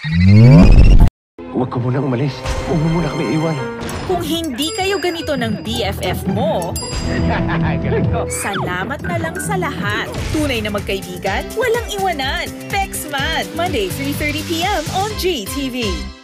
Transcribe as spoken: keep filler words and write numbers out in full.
Huwag ka muna umalis. Huwag mo muna kami iwan. Kung hindi kayo ganito ng B F F mo, salamat na lang sa lahat. Tunay na magkaibigan, walang iwanan. Pexman, Monday three thirty p m on G T V.